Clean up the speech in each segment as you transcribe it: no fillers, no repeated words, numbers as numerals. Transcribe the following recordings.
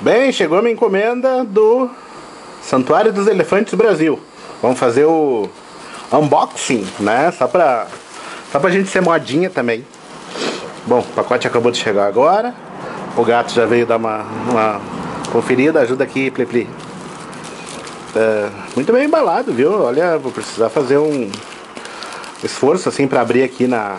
Bem, chegou a minha encomenda do Santuário dos Elefantes do Brasil. Vamos fazer o unboxing, né? Só pra gente ser modinha também. Bom, o pacote acabou de chegar agora. O gato já veio dar uma conferida. Ajuda aqui, Pli. Muito bem embalado, viu? Olha, vou precisar fazer um esforço assim pra abrir aqui na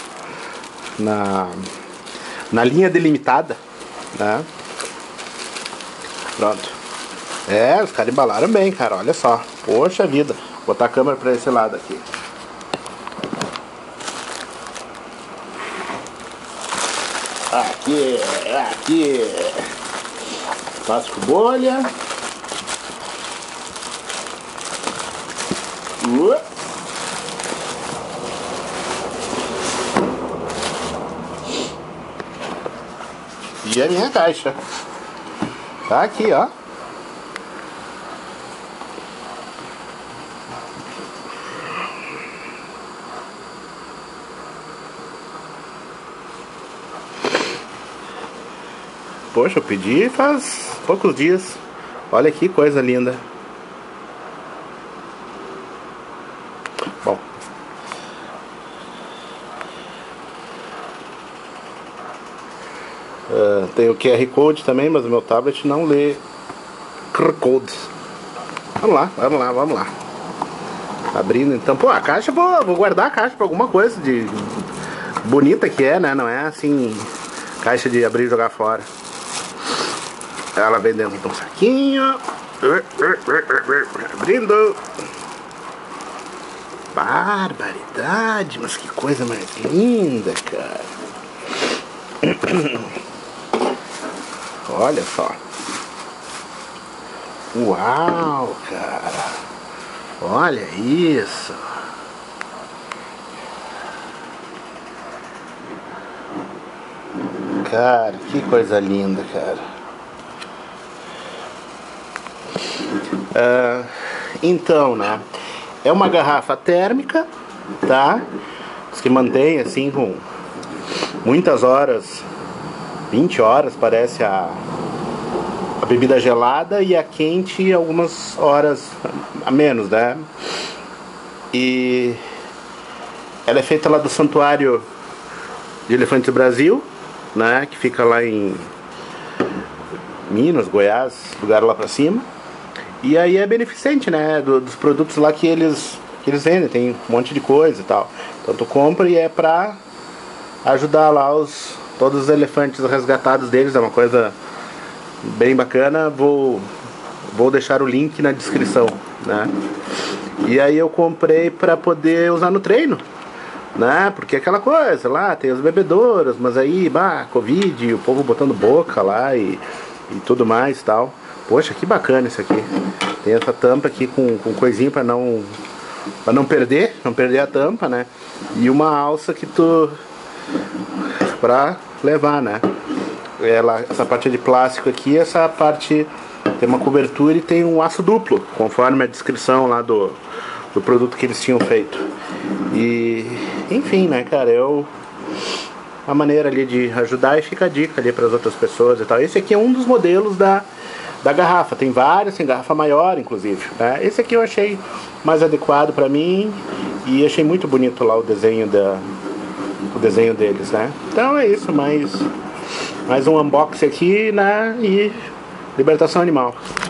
linha delimitada, né? Pronto. Os caras embalaram bem, cara. Olha só. Poxa vida. Vou botar a câmera pra esse lado aqui. Aqui. Plástico bolha. E a minha caixa. Tá aqui, ó. Poxa, eu pedi faz poucos dias. Olha que coisa linda. Bom. Tem o QR Code também, mas o meu tablet não lê QR Code. Vamos lá. Abrindo então. Pô, a caixa, vou guardar a caixa pra alguma coisa de bonita que é, né? Não é assim, caixa de abrir e jogar fora. Ela vem dentro de um saquinho. Abrindo. Barbaridade, mas que coisa mais linda, cara. Olha só. Uau, cara. Olha isso. Cara, que coisa linda, cara. Então, né? É uma garrafa térmica, tá? Que mantém assim com muitas horas, 20 horas parece a bebida gelada, e a quente algumas horas a menos, né? E ela é feita lá do Santuário de Elefantes do Brasil, né? Que fica lá em Minas, Goiás, lugar lá pra cima. E aí é beneficente, né? Dos produtos lá que eles vendem, tem um monte de coisa e tal. Então tu compra e é pra ajudar lá todos os elefantes resgatados deles. É uma coisa bem bacana. Vou deixar o link na descrição, né? E aí eu comprei pra poder usar no treino, né? Porque aquela coisa lá, tem os bebedouros, mas aí, Covid, o povo botando boca lá e tudo mais e tal. Poxa, que bacana isso aqui. Tem essa tampa aqui com coisinha pra não perder a tampa, né? E uma alça que pra levar, né? Essa parte é de plástico aqui, essa parte tem uma cobertura e tem um aço duplo, conforme a descrição lá do produto que eles tinham feito. E enfim, né, cara, uma maneira ali de ajudar, e fica a dica ali para as outras pessoas e tal. Esse aqui é um dos modelos da garrafa, tem vários, tem garrafa maior inclusive, né? Esse aqui eu achei mais adequado para mim e achei muito bonito lá o desenho deles, né? Então é isso, mais um unboxing aqui, né? E libertação animal.